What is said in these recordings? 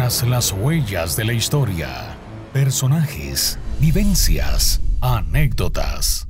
Tras las huellas de la historia, personajes, vivencias, anécdotas.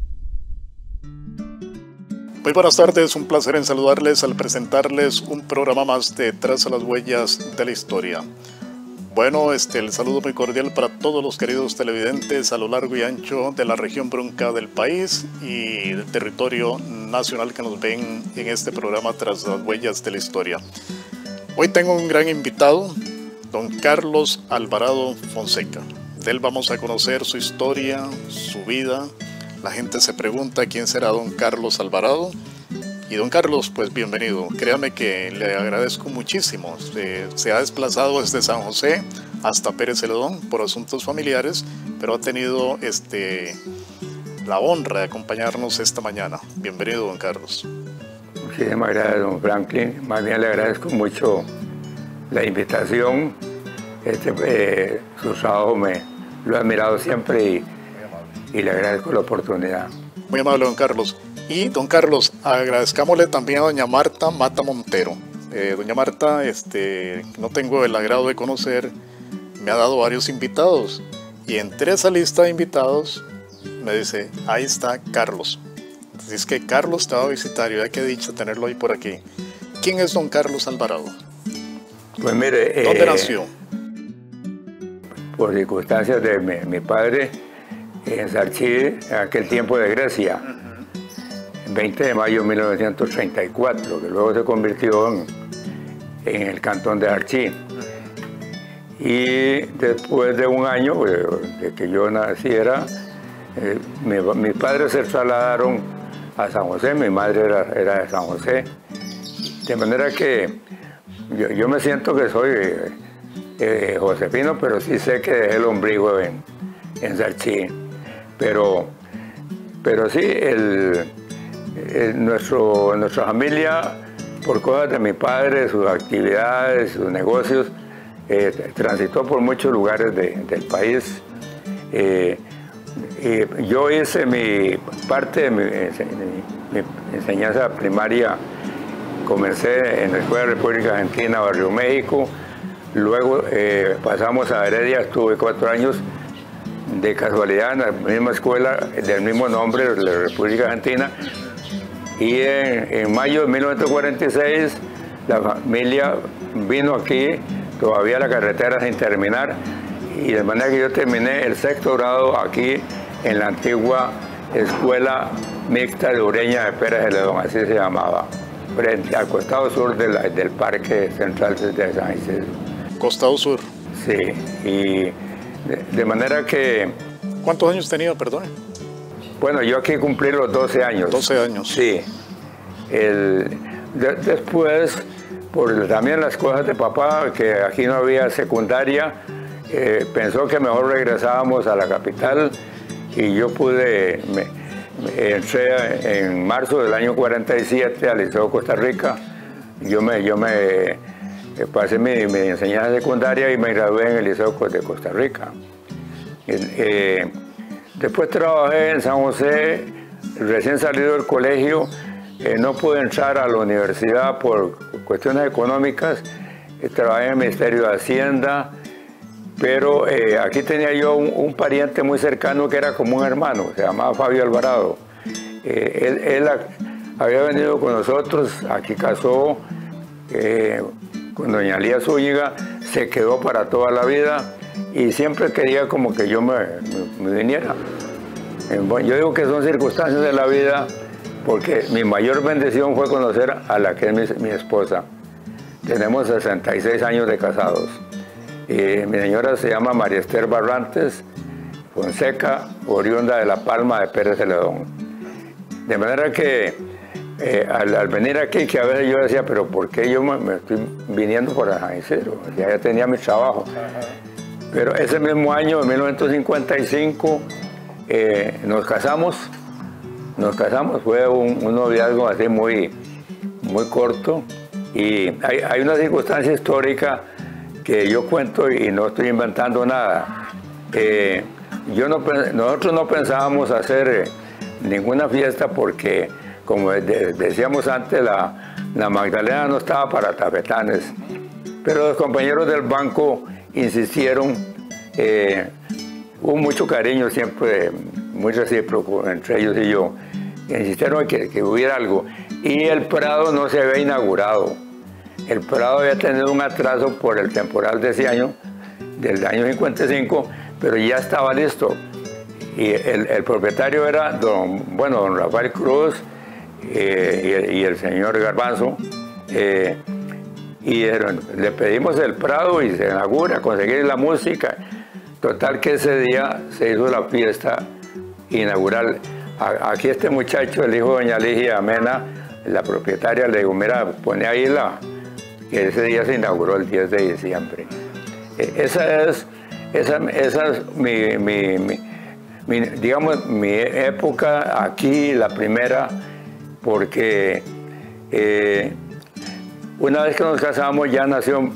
Muy buenas tardes, un placer en saludarles al presentarles un programa más de Tras las huellas de la historia. Bueno, el saludo muy cordial para todos los queridos televidentes a lo largo y ancho de la región Brunca del país y del territorio nacional que nos ven en este programa Tras las huellas de la historia. Hoy tengo un gran invitado, don Carlos Alvarado Fonseca. De él vamos a conocer su historia, su vida. La gente se pregunta quién será don Carlos Alvarado. Y don Carlos, pues bienvenido. Créame que le agradezco muchísimo. Se ha desplazado desde San José hasta Pérez Celedón por asuntos familiares, pero ha tenido la honra de acompañarnos esta mañana. Bienvenido, don Carlos. Muchísimas gracias, don Franklin. Más bien le agradezco mucho la invitación. Su trabajo lo he admirado siempre y le agradezco la oportunidad. Muy amable, don Carlos. Y, don Carlos, agradezcámosle también a doña Marta Mata Montero. Doña Marta, no tengo el agrado de conocer, me ha dado varios invitados. Y entre esa lista de invitados, me dice, ahí está Carlos. Así es que Carlos te va a visitar y qué dicha tenerlo hoy por aquí. ¿Quién es don Carlos Alvarado? Pues mire... ¿Dónde nació? Por circunstancias de mi padre, en Sarchí, en aquel tiempo de Grecia. 20 de mayo de 1934, que luego se convirtió en el cantón de Archí. Y después de un año de que yo naciera, mis padres se trasladaron a San José, mi madre era de San José. De manera que yo me siento que soy josefino, pero sí sé que dejé el ombligo en Sarchí. Pero sí, nuestra familia, por cosas de mi padre, sus actividades, sus negocios, transitó por muchos lugares del país. Yo hice parte de mi enseñanza primaria, comencé en la Escuela República Argentina, Barrio México, luego pasamos a Heredia, estuve 4 años de casualidad en la misma escuela del mismo nombre, de la República Argentina. Y en mayo de 1946 la familia vino aquí, todavía la carretera sin terminar, y de manera que yo terminé el 6º grado aquí en la antigua Escuela Mixta de Ureña de Pérez Celedón, así se llamaba, frente al costado sur del Parque Central de San Isidro. Costado sur. Sí, y de manera que... ¿Cuántos años tenía, perdón? Bueno, yo aquí cumplí los 12 años. 12 años. Sí. Después, por también las cosas de papá, que aquí no había secundaria, pensó que mejor regresábamos a la capital y yo entré en marzo del año 47 al Liceo Costa Rica. Yo pasé mi enseñanza secundaria y me gradué en el Liceo de Costa Rica. Después trabajé en San José, recién salido del colegio, no pude entrar a la universidad por cuestiones económicas, trabajé en el Ministerio de Hacienda, pero aquí tenía yo un pariente muy cercano que era como un hermano, se llamaba Fabio Alvarado. Él había venido con nosotros, aquí casó con doña Lía Zúñiga, se quedó para toda la vida y siempre quería como que yo me viniera. Bueno, yo digo que son circunstancias de la vida porque mi mayor bendición fue conocer a la que es mi esposa. Tenemos 66 años de casados. Mi señora se llama María Esther Barrantes Fonseca, oriunda de La Palma de Pérez Celedón. De manera que al venir aquí, que a veces yo decía, pero ¿por qué yo me estoy viniendo por San Isidro? Ya tenía mi trabajo. Pero ese mismo año, en 1955, nos casamos, fue un noviazgo así muy corto. Y hay una circunstancia histórica que yo cuento y no estoy inventando nada. Nosotros no pensábamos hacer ninguna fiesta porque, como decíamos antes, la Magdalena no estaba para tafetanes. Pero los compañeros del banco insistieron, hubo mucho cariño siempre, muy recíproco entre ellos y yo, insistieron en que hubiera algo. Y el Prado no se había inaugurado. El Prado había tenido un atraso por el temporal de ese año, del año 55, pero ya estaba listo. Y el propietario era don Rafael Cruz y el señor Garbanzo. Y le pedimos el Prado y se inaugura, conseguir la música. Total que ese día se hizo la fiesta inaugural. Aquí este muchacho, el hijo de doña Ligia Mena, la propietaria, le digo, mira, pone ahí que ese día se inauguró el 10 de diciembre. Esa es digamos, mi época aquí, la primera, porque una vez que nos casamos ya nació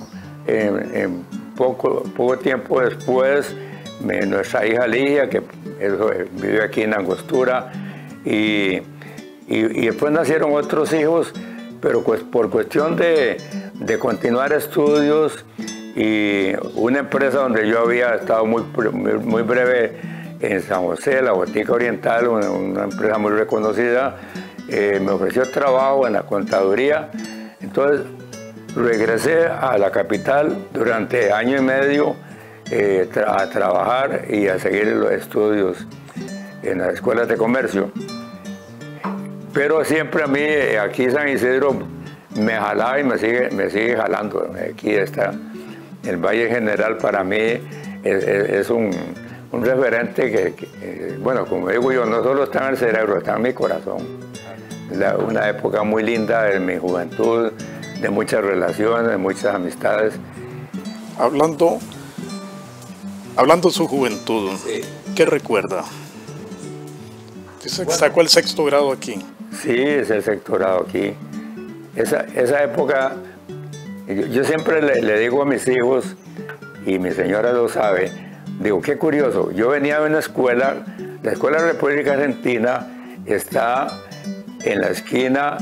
poco tiempo después nuestra hija Ligia, que vive aquí en Angostura, y después nacieron otros hijos, pero pues por cuestión de continuar estudios y una empresa donde yo había estado muy breve en San José, la Botica Oriental, una empresa muy reconocida, me ofreció trabajo en la contaduría. Entonces regresé a la capital durante año y medio a trabajar y a seguir los estudios en las escuelas de comercio. Pero siempre a mí, aquí San Isidro me jalaba y me sigue jalando. Aquí está el Valle General, para mí es un referente que, bueno, como digo yo, no solo está en el cerebro, está en mi corazón. Una época muy linda de mi juventud, de muchas relaciones, de muchas amistades. Hablando de su juventud, sí. ¿Qué recuerda? Dice que sacó el 6º grado aquí. Sí, es el 6º grado aquí. Esa época, yo siempre le digo a mis hijos, y mi señora lo sabe, digo, qué curioso, yo venía de una escuela, la Escuela República Argentina está en la esquina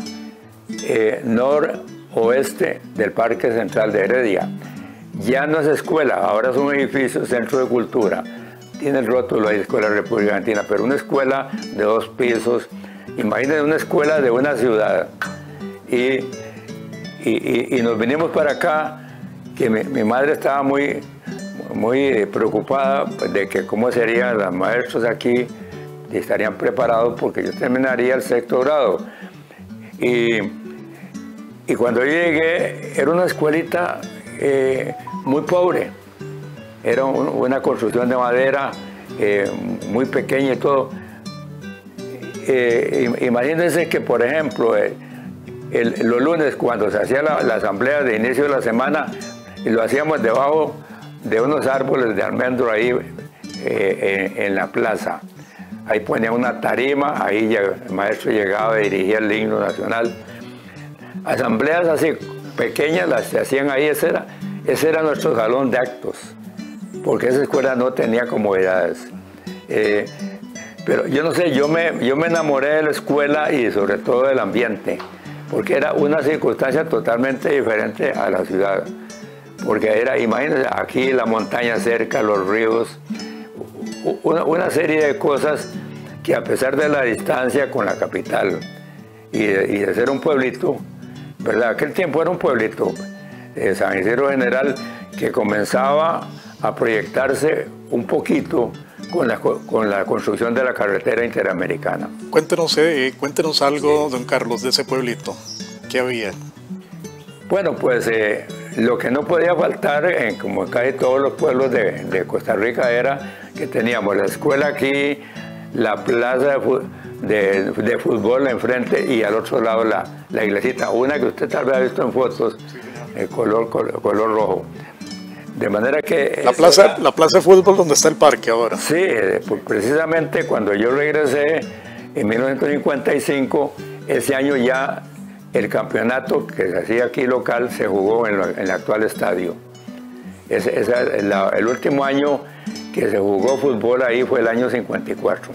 noroeste del Parque Central de Heredia. Ya no es escuela, ahora es un edificio, centro de cultura. Tiene el rótulo de Escuela República Argentina, pero una escuela de 2 pisos. Imagínense una escuela de una ciudad. Y nos vinimos para acá, que mi madre estaba muy preocupada de que cómo serían los maestros aquí, y estarían preparados porque yo terminaría el 6º grado. Y cuando yo llegué, era una escuelita muy pobre. Era una construcción de madera muy pequeña y todo. Imagínense que, por ejemplo, los lunes, cuando se hacía la asamblea de inicio de la semana, y lo hacíamos debajo de unos árboles de almendro ahí en la plaza. Ahí ponía una tarima, ahí el maestro llegaba y dirigía el himno nacional. Asambleas así pequeñas las se hacían ahí, ese era nuestro salón de actos, porque esa escuela no tenía comodidades. Pero yo no sé, yo me enamoré de la escuela y sobre todo del ambiente, porque era una circunstancia totalmente diferente a la ciudad. Porque era, imagínense, aquí la montaña cerca, los ríos, una serie de cosas que a pesar de la distancia con la capital y de ser un pueblito, ¿verdad? Aquel tiempo era un pueblito, San Isidro General, que comenzaba a proyectarse un poquito con la construcción de la carretera interamericana. Cuéntenos algo, don Carlos, de ese pueblito. ¿Qué había? Bueno, pues lo que no podía faltar, como casi todos los pueblos de Costa Rica, era que teníamos la escuela aquí, la plaza de fútbol enfrente y al otro lado la iglesita, una que usted tal vez ha visto en fotos, color rojo. De manera que... La plaza de fútbol donde está el parque ahora. Sí, precisamente cuando yo regresé en 1955, ese año ya el campeonato que se hacía aquí local se jugó en el actual estadio. El último año que se jugó fútbol ahí fue el año 54.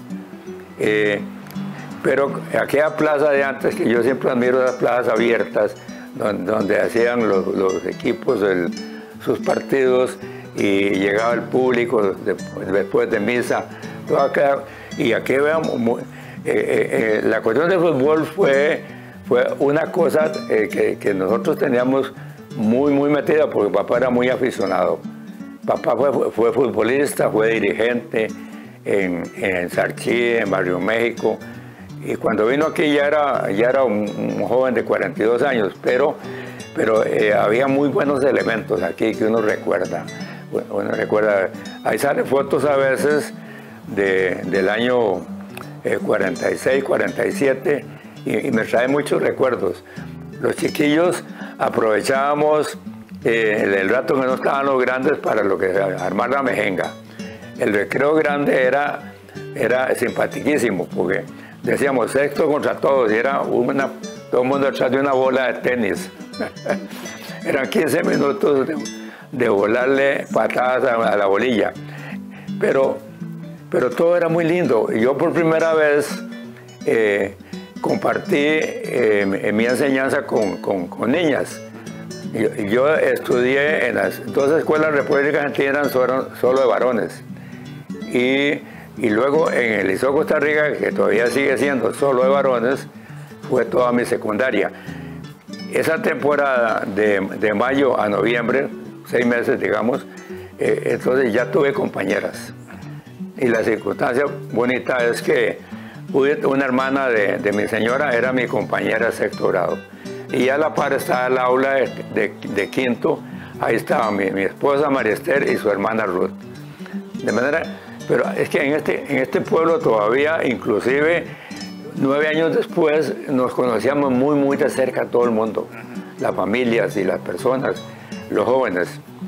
Pero aquella plaza de antes, que yo siempre admiro las plazas abiertas, donde hacían los equipos sus partidos, y llegaba el público después de misa. Y aquí veamos, la cuestión del fútbol fue una cosa que nosotros teníamos muy metida, porque papá era muy aficionado. Papá fue futbolista, fue dirigente en Sarchí, en Barrio México, y cuando vino aquí ya era un joven de 42 años, pero había muy buenos elementos aquí que uno recuerda. Ahí salen fotos a veces del año 46, 47, y me trae muchos recuerdos. Los chiquillos aprovechábamos el rato que no estaban los grandes para lo que armar la mejenga. El recreo grande era simpaticísimo, porque decíamos sexto contra todos, y era todo el mundo detrás de una bola de tenis. Eran 15 minutos de volarle patadas a la bolilla. Pero todo era muy lindo. Yo por primera vez compartí mi enseñanza con niñas. Yo estudié en las dos escuelas repúblicas argentinas, solo de varones. Y luego en el Liceo Costa Rica, que todavía sigue siendo solo de varones, fue toda mi secundaria. Esa temporada de mayo a noviembre, 6 meses digamos, entonces ya tuve compañeras. Y la circunstancia bonita es que una hermana de mi señora era mi compañera de sexto grado. Y a la par estaba el aula de quinto, ahí estaba mi esposa María Esther y su hermana Ruth. De manera, pero es que en este pueblo todavía, inclusive 9 años después, nos conocíamos muy de cerca todo el mundo, las familias y las personas, los jóvenes.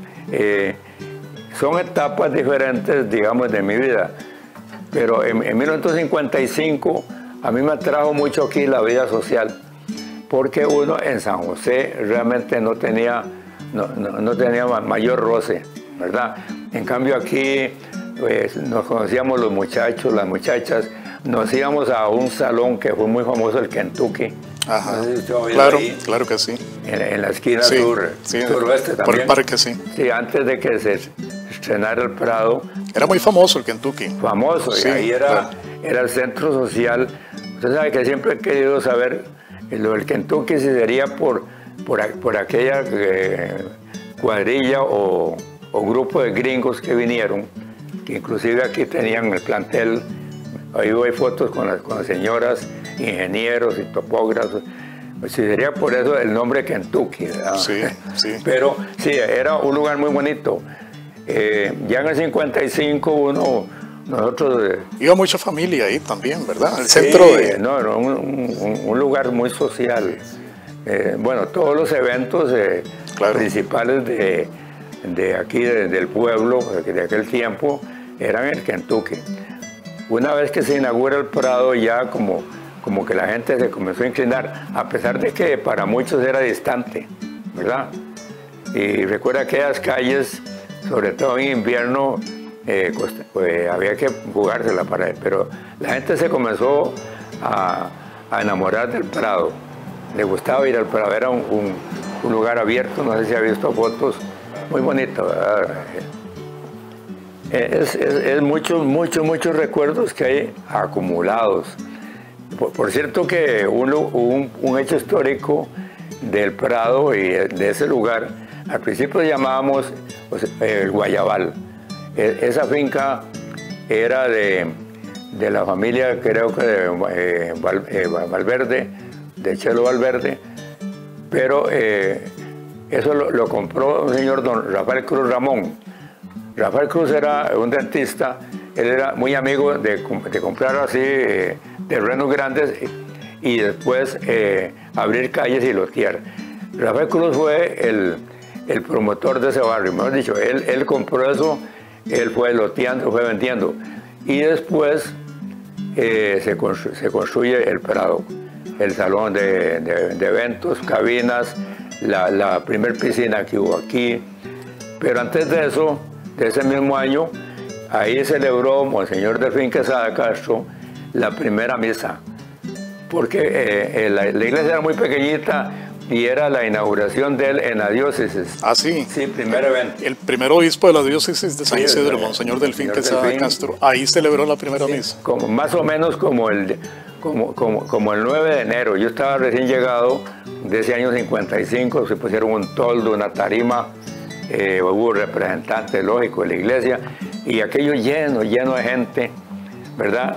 Son etapas diferentes, digamos, de mi vida. Pero en 1955 a mí me atrajo mucho aquí la vida social, porque uno en San José realmente no tenía mayor roce, ¿verdad? En cambio aquí pues, nos conocíamos los muchachos, las muchachas, nos íbamos a un salón que fue muy famoso, el Kentucky. Ajá. No sé si claro que sí. En la esquina suroeste también. Por el parque, sí. Sí, antes de que se estrenara el Prado. Era muy famoso el Kentucky. Famoso, sí, y ahí era el centro social. Usted sabe que siempre he querido saber lo del Kentucky, si sería por aquella cuadrilla o grupo de gringos que vinieron, que inclusive aquí tenían el plantel. Ahí hay fotos con las señoras, ingenieros y topógrafos. Pues si sería por eso el nombre Kentucky, ¿verdad? Sí. Pero sí, era un lugar muy bonito. Ya en el 55 nosotros... Iba mucha familia ahí también, ¿verdad? El centro de... No, era un lugar muy social. Bueno, todos los eventos principales de aquí, del pueblo, de aquel tiempo, eran en Kentucky. Una vez que se inaugura el Prado, ya como que la gente se comenzó a inclinar, a pesar de que para muchos era distante, ¿verdad? Y recuerda aquellas calles, sobre todo en invierno, pues había que jugársela para él, pero la gente se comenzó a enamorar del Prado. Le gustaba ir al Prado, era un lugar abierto, no sé si ha visto fotos, muy bonito, ¿verdad? Es muchos recuerdos que hay acumulados. Por cierto que un hecho histórico del Prado y de ese lugar, al principio llamábamos el Guayabal. Esa finca era de la familia, creo que de Valverde, de Chelo Valverde, pero eso lo compró un señor don Rafael Cruz Ramón. Rafael Cruz era un dentista, él era muy amigo de comprar así terrenos grandes y después abrir calles y lotear. Rafael Cruz fue el promotor de ese barrio, mejor dicho, él compró eso, él fue loteando, fue vendiendo. Y después se construye el Prado, el salón de eventos, cabinas, la primer piscina que hubo aquí. Pero antes de eso, de ese mismo año, ahí celebró Monseñor Delfín Quesada Castro la primera misa, porque la iglesia era muy pequeñita, y era la inauguración de él en la diócesis. Ah, sí. Sí, primer evento. El primer obispo de la diócesis de San Sí, Isidro, Monseñor Delfín Señor Quesada Delfín. Castro. Ahí celebró la primera misa. Como, más o menos como el 9 de enero. Yo estaba recién llegado de ese año 55, se pusieron un toldo, una tarima, hubo representantes, lógico, de la iglesia, y aquello lleno de gente, ¿verdad?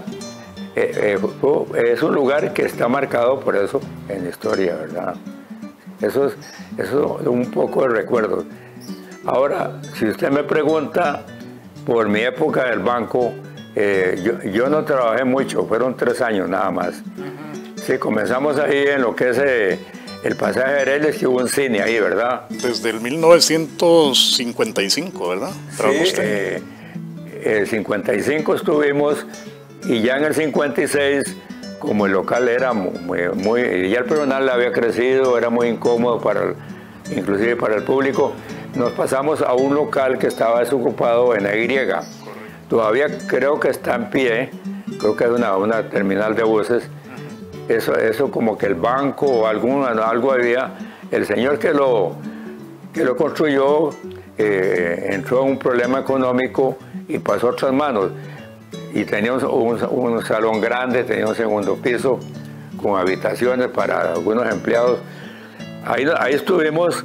Es un lugar que está marcado por eso en la historia, ¿verdad? Eso es un poco de recuerdo. Ahora, si usted me pregunta por mi época del banco, yo no trabajé mucho, fueron 3 años nada más. Sí, comenzamos ahí en lo que es el pasaje de Areles, que hubo un cine ahí, ¿verdad? Desde el 1955, ¿verdad? Sí, el 55 estuvimos, y ya en el 56, como el local era ya el personal había crecido, era muy incómodo inclusive para el público, nos pasamos a un local que estaba desocupado en la Y. Todavía creo que está en pie, creo que es una terminal de buses. Eso como que el banco o algo había. El señor que lo construyó entró en un problema económico y pasó a otras manos. Y tenía un salón grande, tenía un segundo piso con habitaciones para algunos empleados. Ahí estuvimos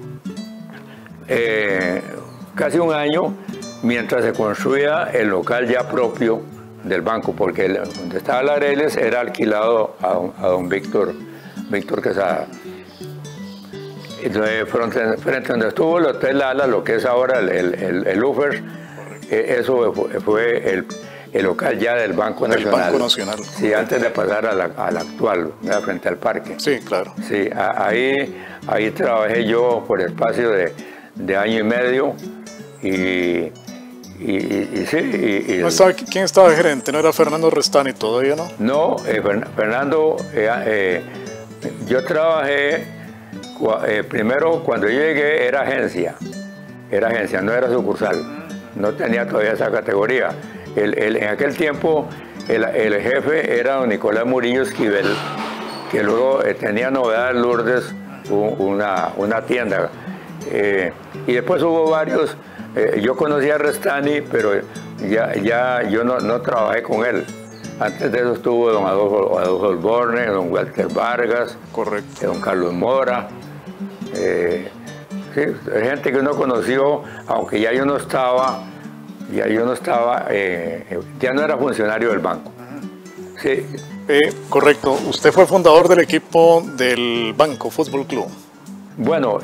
casi un año mientras se construía el local ya propio del banco, porque donde estaba la Areles era alquilado a don Víctor Quesada. Entonces, frente a donde estuvo el Hotel Ala, lo que es ahora el Ufers, eso fue el local ya del Banco Nacional. Del Banco Nacional. Sí, antes de pasar al actual, frente al parque. Sí, claro. Sí, ahí trabajé yo por espacio de año y medio y sí. ¿Quién estaba de gerente? ¿No era Fernando Restani todavía, no? No, Fernando, yo trabajé, primero cuando yo llegué era agencia, no era sucursal, no tenía todavía esa categoría. En aquel tiempo el jefe era don Nicolás Murillo Esquivel, que luego tenía Novedades Lourdes, una tienda. Y después hubo varios. Yo conocí a Restani, pero ya yo no trabajé con él. Antes de eso estuvo don Adolfo Osborne, don Walter Vargas, correcto, don Carlos Mora. Sí, gente que uno conoció, aunque ya yo no estaba, ya no era funcionario del banco. Sí. Correcto. Usted fue fundador del equipo del Banco Fútbol Club. Bueno,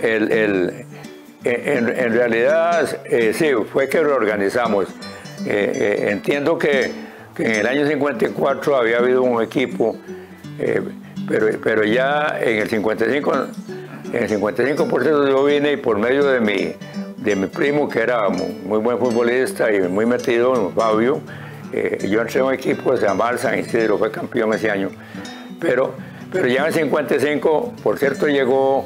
en realidad sí, fue que lo organizamos. Entiendo que en el año 54 había habido un equipo, pero ya en el 55, por eso yo vine y por medio de mi primo, que era muy buen futbolista y muy metido, Fabio, yo entré en un equipo que se llamaba San Isidro, fue campeón ese año. Pero ya en el 55, por cierto, llegó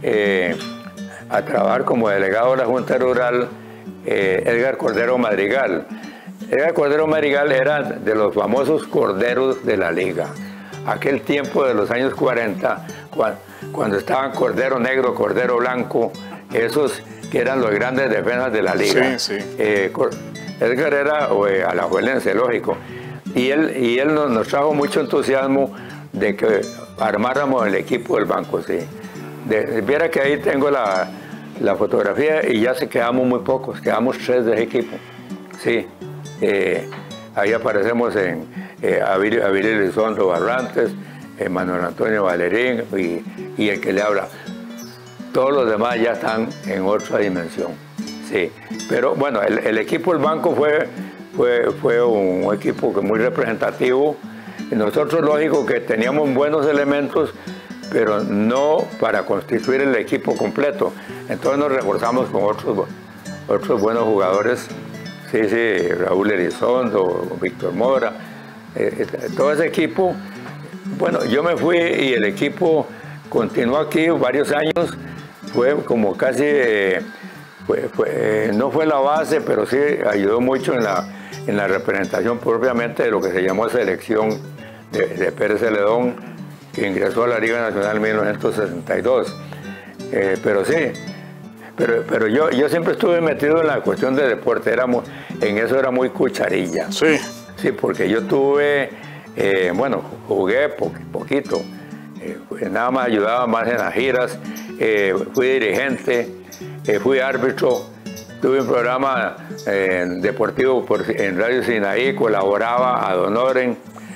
a trabajar como delegado de la Junta Rural Edgar Cordero Madrigal. Edgar Cordero Madrigal era de los famosos corderos de la liga. Aquel tiempo de los años 40, cuando estaban Cordero Negro, Cordero Blanco, esos que eran los grandes defensas de la liga. Sí, sí. Edgar era alajuelense, lógico. Y él nos trajo mucho entusiasmo de que armáramos el equipo del banco, sí. Viera que ahí tengo la fotografía y ya quedamos muy pocos, quedamos 3 de ese equipo. Sí, ahí aparecemos Avilio Elizondo Barrantes, Manuel Antonio Valerín y el que le habla. Todos los demás ya están en otra dimensión. Sí, pero bueno, el equipo del banco fue un equipo muy representativo. Nosotros, lógico, que teníamos buenos elementos, pero no para constituir el equipo completo. Entonces nos reforzamos con otros buenos jugadores. Sí, Raúl Elizondo, Víctor Mora, todo ese equipo. Bueno, yo me fui y el equipo continuó aquí varios años. Fue como casi, no fue la base, pero sí ayudó mucho en la representación propiamente de lo que se llamó selección de Pérez Celedón, que ingresó a la Liga Nacional en 1962. Pero sí, pero yo siempre estuve metido en la cuestión de deporte, en eso era muy cucharilla. Sí. Sí, porque yo tuve, bueno, jugué poquito, nada más ayudaba más en las giras, fui dirigente, fui árbitro, tuve un programa deportivo en Radio Sinaí, colaboraba ad honorem.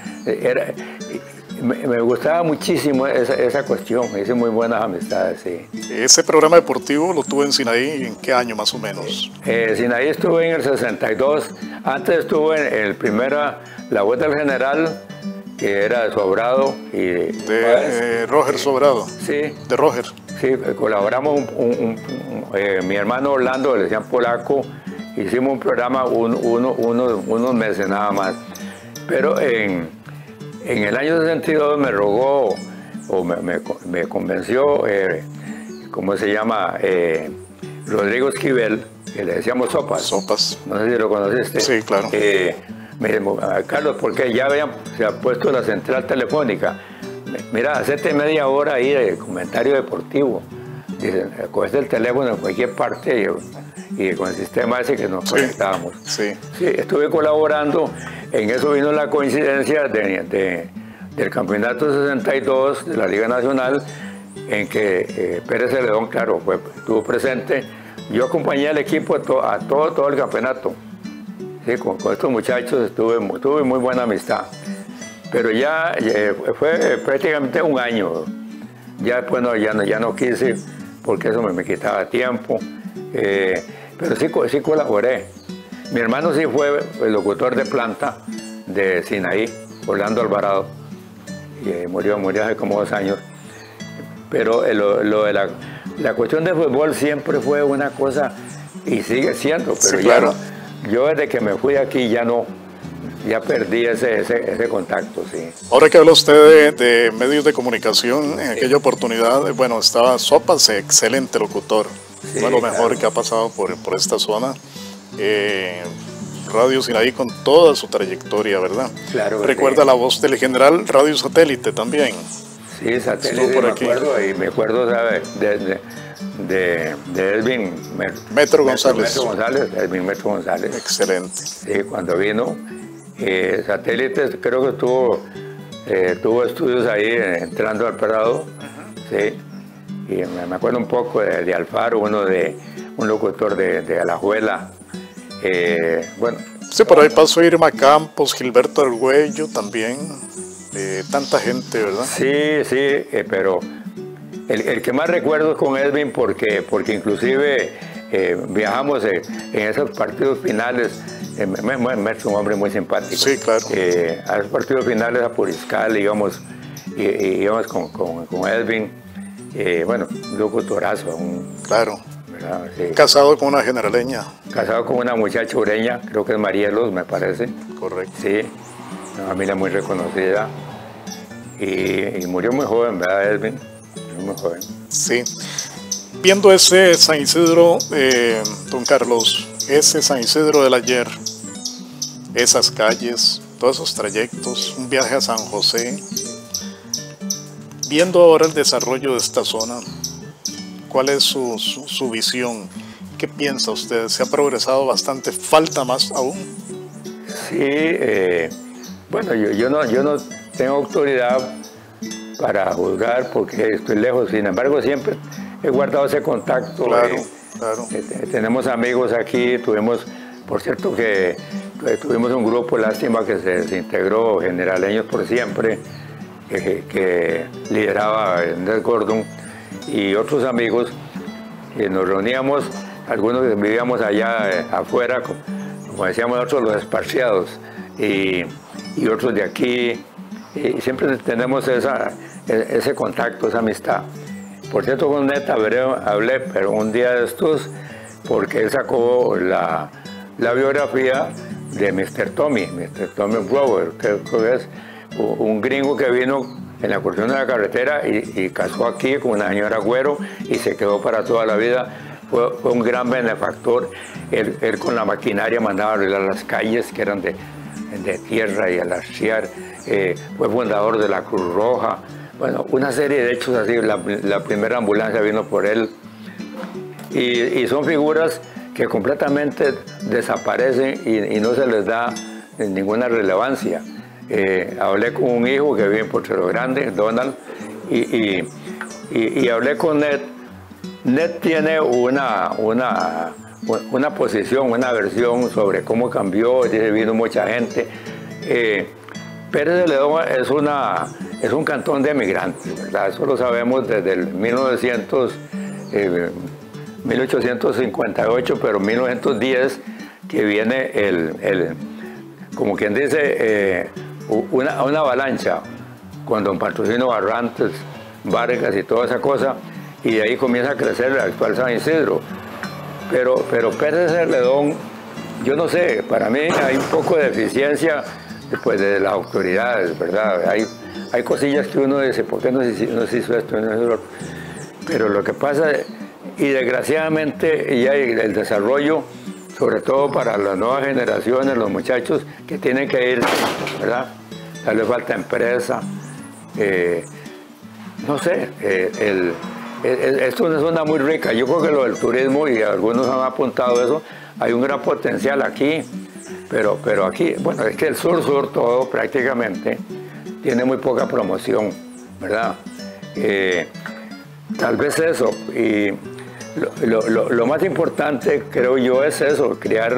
Me gustaba muchísimo esa cuestión, hice muy buenas amistades, sí. ¿Ese programa deportivo lo tuve en Sinaí en qué año más o menos? Sinaí estuve en el 62, antes estuve en la Vuelta al General, que era de Sobrado. De Roger Sobrado. Sí. De Roger. Sí, colaboramos, mi hermano Orlando, le decían Polaco, hicimos un programa unos meses nada más, pero en el año 62 me rogó, o me convenció, ¿cómo se llama? Rodrigo Esquivel, que le decíamos Sopas. Sopas. No sé si lo conociste. Sí, claro. Me dijo, Carlos, porque ya se ha puesto la central telefónica. Mira, hacete media hora ahí de comentario deportivo. Dice, cogiste el teléfono en cualquier parte y con el sistema ese que nos conectábamos. Sí. Sí, estuve colaborando. En eso vino la coincidencia del campeonato 62 de la Liga Nacional, en que Pérez Celedón, claro, estuvo presente. Yo acompañé al equipo a todo el campeonato. Sí, con estos muchachos tuve muy buena amistad. Pero ya fue prácticamente un año. Ya después ya no quise, porque eso me quitaba tiempo. Pero sí colaboré. Mi hermano sí fue el locutor de planta de Sinaí, Orlando Alvarado, y murió hace como 2 años. Pero lo de la cuestión del fútbol siempre fue una cosa, y sigue siendo, pero sí, claro. Yo desde que me fui aquí ya perdí ese contacto, sí. Ahora que habla usted de medios de comunicación, en aquella oportunidad, bueno, estaba Sopas, excelente locutor, sí, uno de lo mejor que ha pasado por esta zona. Radio Sinaí con toda su trayectoria, ¿verdad? Claro. Recuerda la voz del general Radio Satélite también. Sí, Satélite, me acuerdo, ¿sabes? De Edwin Metro González. Edwin Metro González. Excelente. Sí, cuando vino, Satélite creo que tuvo estudios ahí entrando al Prado, sí. Y me acuerdo un poco de Alfaro, un locutor de Alajuela. Bueno. Sí, por ahí pasó Irma Campos, Gilberto Argüello también, tanta gente, ¿verdad? Sí, pero el que más recuerdo es con Edwin porque inclusive viajamos en esos partidos finales. Es un hombre muy simpático. Sí, claro. A esos partidos finales a Puriscal íbamos con Edwin. Bueno, un locutorazo. Claro. Sí. Casado con una generaleña. Casado con una muchacha ureña, creo que es Marielos, me parece. Correcto. Sí, una familia muy reconocida. Y murió muy joven, ¿verdad, Edwin? Murió muy joven. Sí. Viendo ese San Isidro, don Carlos, ese San Isidro del ayer, esas calles, todos esos trayectos, un viaje a San José, viendo ahora el desarrollo de esta zona, ¿cuál es su visión? ¿Qué piensa usted? ¿Se ha progresado bastante? ¿Falta más aún? Sí, bueno, yo no tengo autoridad para juzgar porque estoy lejos. Sin embargo, siempre he guardado ese contacto. Claro, claro. Tenemos amigos aquí, por cierto que tuvimos un grupo, lástima que se desintegró, Generaleños por Siempre, que lideraba Andrés Gordon, y otros amigos, que nos reuníamos, algunos vivíamos allá afuera, como decíamos nosotros, los esparciados, y otros de aquí, y siempre tenemos ese contacto, esa amistad. Por cierto, con Neta hablé, pero un día de estos, porque él sacó la biografía de Mr. Tommy Grover, que es un gringo que vino en la cuestión de la carretera y casó aquí con una señora Güero y se quedó para toda la vida. Fue un gran benefactor. Él con la maquinaria mandaba a arreglar las calles que eran de tierra y al arciar. Fue fundador de la Cruz Roja. bueno, una serie de hechos así. La primera ambulancia vino por él. Y son figuras que completamente desaparecen y no se les da ninguna relevancia. Hablé con un hijo que vive en Potrero Grande, Donald, y hablé con Ned. Ned tiene una posición, una versión sobre cómo cambió, dice, vino mucha gente. Pérez Zeledón es un cantón de emigrantes, ¿verdad? Eso lo sabemos desde el 1858, pero 1910 que viene como quien dice, una avalancha con don Patrocinio Barrantes, Vargas y toda esa cosa, y de ahí comienza a crecer el actual San Isidro. Pero Pérez Zeledón, yo no sé, para mí hay un poco de deficiencia pues, de las autoridades, ¿verdad? Hay cosillas que uno dice, ¿por qué no se hizo esto? Pero lo que pasa, y desgraciadamente ya el desarrollo, sobre todo para las nuevas generaciones, los muchachos que tienen que ir, ¿verdad? Tal vez falta empresa, no sé, esto es una zona muy rica. Yo creo que lo del turismo, y algunos han apuntado eso, hay un gran potencial aquí, pero aquí, bueno, es que el sur todo prácticamente tiene muy poca promoción, ¿verdad? Tal vez eso, y lo más importante, creo yo, es eso, crear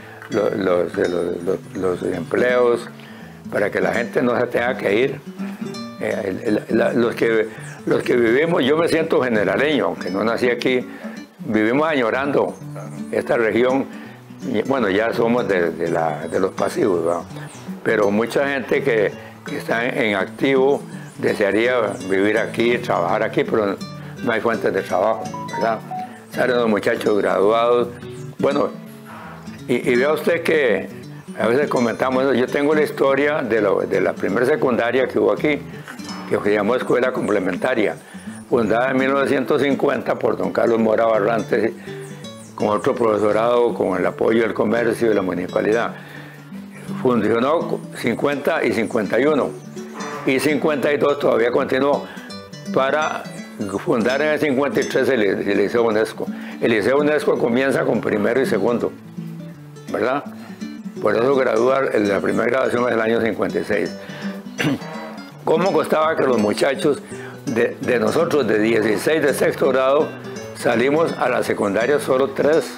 los empleos para que la gente no se tenga que ir. Los que vivimos, yo me siento generaleño, aunque no nací aquí, vivimos añorando esta región. Bueno, ya somos de los pasivos, ¿verdad? Pero mucha gente que está en activo desearía vivir aquí, trabajar aquí, pero no hay fuentes de trabajo, ¿verdad? Salen los muchachos graduados. Bueno, y vea usted que a veces comentamos eso. Yo tengo la historia de la primera secundaria que hubo aquí, que se llamó Escuela Complementaria, fundada en 1950 por don Carlos Mora Barrantes, con otro profesorado, con el apoyo del comercio y de la municipalidad. Funcionó 50 y 51, y 52 todavía continuó, para fundar en el 53 el Liceo UNESCO. El Liceo UNESCO comienza con primero y segundo, ¿verdad? Por eso la primera graduación es el año 56. ¿Cómo costaba que los muchachos de nosotros, de 16 de sexto grado, salimos a la secundaria solo tres?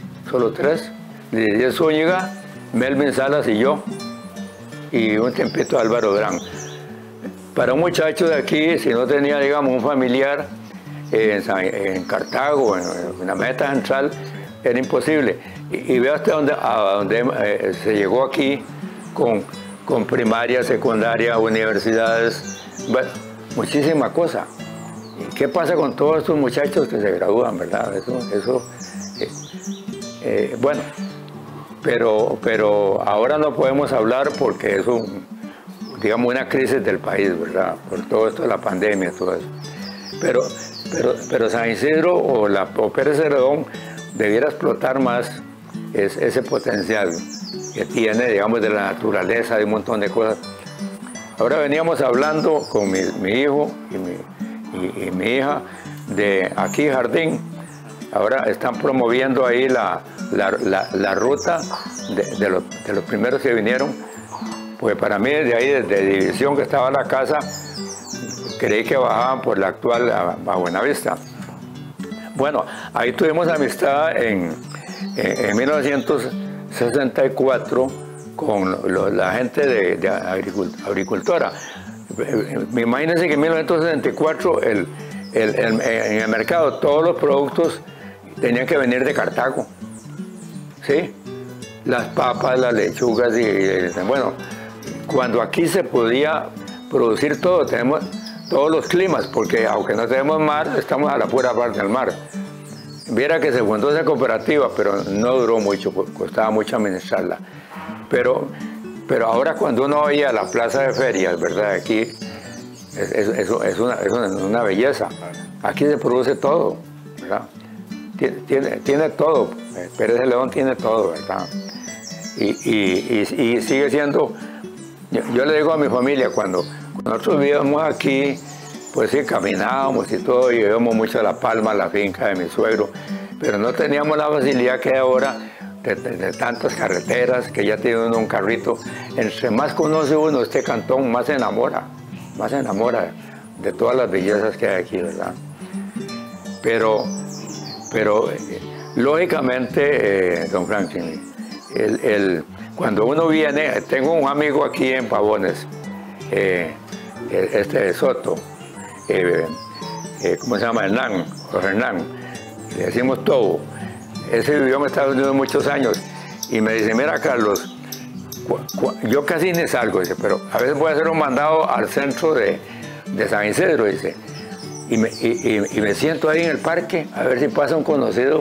Lidia Zúñiga, Melvin Salas y yo, y un tiempito Álvaro Gran. Para un muchacho de aquí, si no tenía, digamos, un familiar en Cartago, en la meta central, era imposible. Y vea hasta dónde se llegó aquí con primaria, secundaria, universidades, bueno, muchísima cosa. ¿Y qué pasa con todos estos muchachos que se gradúan, verdad? Bueno, pero ahora no podemos hablar porque es digamos, una crisis del país, ¿verdad? Por todo esto de la pandemia, todo eso. Pero San Isidro o Pérez Zeledón debiera explotar más ese potencial que tiene, digamos, de la naturaleza, de un montón de cosas. Ahora veníamos hablando con mi hijo y mi hija de aquí Jardín. Ahora están promoviendo ahí la ruta de los primeros que vinieron. Pues para mí, de ahí, desde División, que estaba la casa, creí que bajaban por la actual a Buenavista. Bueno, ahí tuvimos amistad en 1964 con la gente de agricultora. Imagínense que en 1964 en el mercado todos los productos tenían que venir de Cartago, ¿sí? Las papas, las lechugas y bueno, cuando aquí se podía producir todo, tenemos todos los climas, porque aunque no tenemos mar, estamos a la pura parte del mar. Viera que se fundó esa cooperativa, pero no duró mucho, costaba mucho administrarla. Pero ahora cuando uno oye a la plaza de ferias, ¿verdad? Aquí es una belleza. Aquí se produce todo, ¿verdad? Tiene todo. Pérez Zeledón tiene todo, ¿verdad? Y sigue siendo... Yo le digo a mi familia, cuando nosotros vivíamos aquí, pues sí, caminábamos y todo, y íbamos mucho a La Palma, a la finca de mi suegro, pero no teníamos la facilidad que hay ahora de tantas carreteras, que ya tiene uno un carrito. Entre más conoce uno este cantón, más se enamora de todas las bellezas que hay aquí, ¿verdad? Pero lógicamente, don Franklin, cuando uno viene, tengo un amigo aquí en Pavones, Soto, ¿cómo se llama? Hernán, le decimos Tobo. Ese vivió en Estados Unidos muchos años y me dice, mira Carlos, yo casi ni salgo, dice, pero a veces voy a hacer un mandado al centro de San Isidro, dice, y me siento ahí en el parque a ver si pasa un conocido,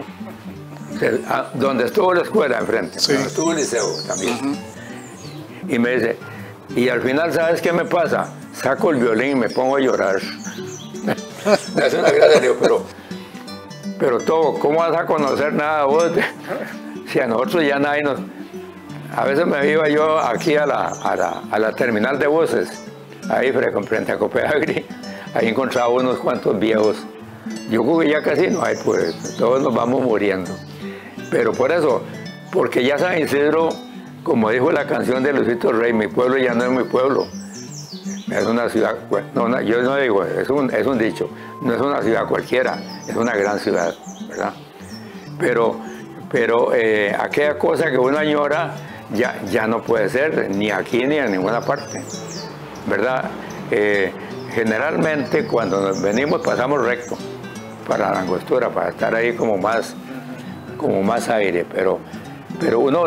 donde estuvo la escuela enfrente, sí. Donde estuvo el liceo también. Y me dice, y al final, ¿sabes qué me pasa? Saco el violín y me pongo a llorar. Me hace una gracia, digo, pero todo, ¿cómo vas a conocer nada vos? Si a nosotros ya nadie nos... A veces me iba yo aquí a la terminal de buses, ahí frente a Copenhague, ahí encontraba unos cuantos viejos. Yo creo que ya casi no hay, pues, todos nos vamos muriendo. Pero por eso, porque ya San Isidro, como dijo la canción de Luisito Rey, mi pueblo ya no es mi pueblo. Es una ciudad, no, yo no digo, es un dicho, no es una ciudad cualquiera, es una gran ciudad, ¿verdad? Pero aquella cosa que uno añora ya no puede ser, ni aquí ni en ninguna parte, ¿verdad? Generalmente cuando nos venimos pasamos recto para la Angostura, para estar ahí como más aire, pero uno,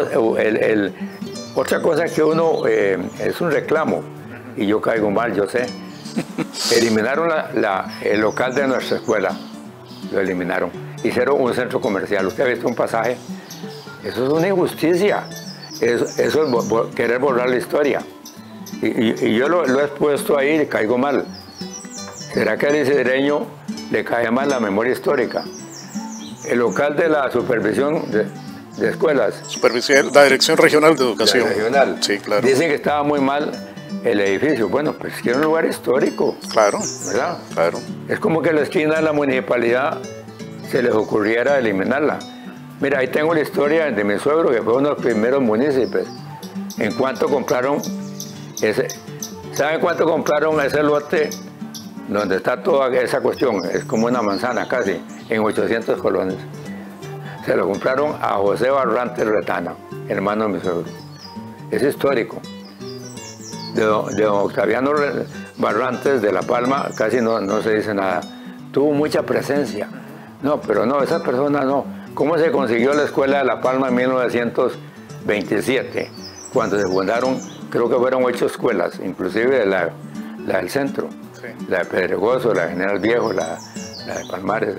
otra cosa es que uno es un reclamo, y yo caigo mal, yo sé. Eliminaron el local de nuestra escuela, lo eliminaron. Hicieron un centro comercial. ¿Usted ha visto un pasaje? Eso es una injusticia. Eso es querer borrar la historia. Y yo lo he expuesto ahí y caigo mal. ¿Será que al isidreño le cae mal la memoria histórica? El local de la supervisión de escuelas. Supervisión, la Dirección Regional de Educación. La regional. Sí, claro. Dicen que estaba muy mal el edificio. Bueno, pues que era un lugar histórico. Claro. ¿Verdad? Claro. Es como que la esquina de la municipalidad se les ocurriera eliminarla. Mira, ahí tengo la historia de mi suegro, que fue uno de los primeros municipios. En cuanto compraron ¿saben cuánto compraron ese lote donde está toda esa cuestión? Es como una manzana casi, en 800 colones. Se lo compraron a José Barrantes Retana, hermano de mi suegro. Es histórico. De don Octaviano Barrantes de La Palma casi no se dice nada. Tuvo mucha presencia. No, pero no, esa persona no. ¿Cómo se consiguió la escuela de La Palma en 1927? Cuando se fundaron, creo que fueron 8 escuelas, inclusive la del centro. Sí. La de Pedregoso, la de General Viejo, la de Palmares.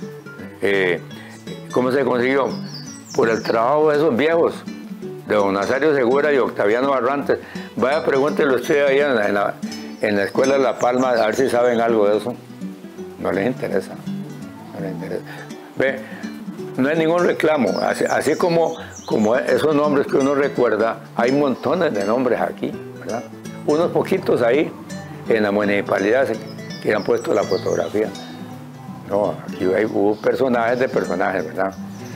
¿Cómo se consiguió? Por el trabajo de esos viejos, de don Nazario Segura y Octaviano Barrantes. Vaya, pregúntele usted ahí en la escuela de La Palma, a ver si saben algo de eso. No les interesa. No les interesa. Ve, no hay ningún reclamo. Así como esos nombres que uno recuerda, hay montones de nombres aquí, ¿verdad? Unos poquitos ahí en la municipalidad que han puesto la fotografía. No, aquí hubo personajes de personajes, ¿verdad?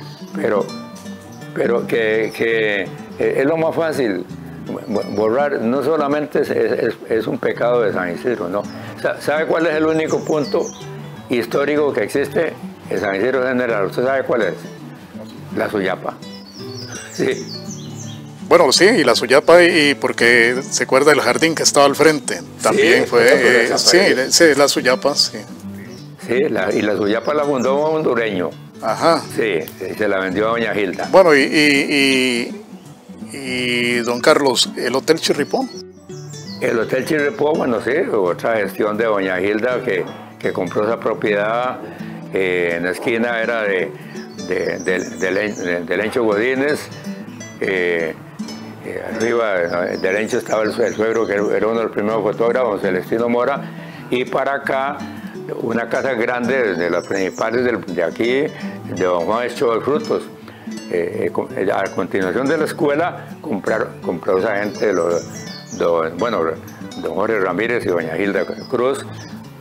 Pero que es lo más fácil. Borrar no solamente es un pecado de San Isidro, ¿no? ¿Sabe cuál es el único punto histórico que existe en San Isidro General? ¿Usted sabe cuál es? La Suyapa. Sí. Bueno, sí, y la Suyapa, y porque se acuerda del jardín que estaba al frente, también sí, fue, sí, la Suyapa, sí. Sí, y la Suyapa la fundó un hondureño. Ajá. Sí, se la vendió a doña Gilda. Bueno, y don Carlos, ¿el Hotel Chirripó? El Hotel Chirripó, bueno, sí, otra gestión de doña Gilda que compró esa propiedad. En la esquina era de Lencho Godínez. Arriba de Lencho estaba el suegro, que era uno de los primeros fotógrafos, Celestino Mora. Y para acá, una casa grande de las principales de aquí, de don Juan Echo de Frutos. A continuación de la escuela, compró esa gente, don Jorge Ramírez y doña Gilda Cruz,